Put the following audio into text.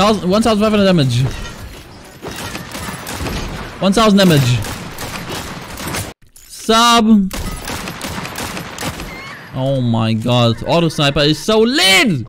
1,500 damage. 1,000 damage. Sub. Oh my god. Autosniper is so lit!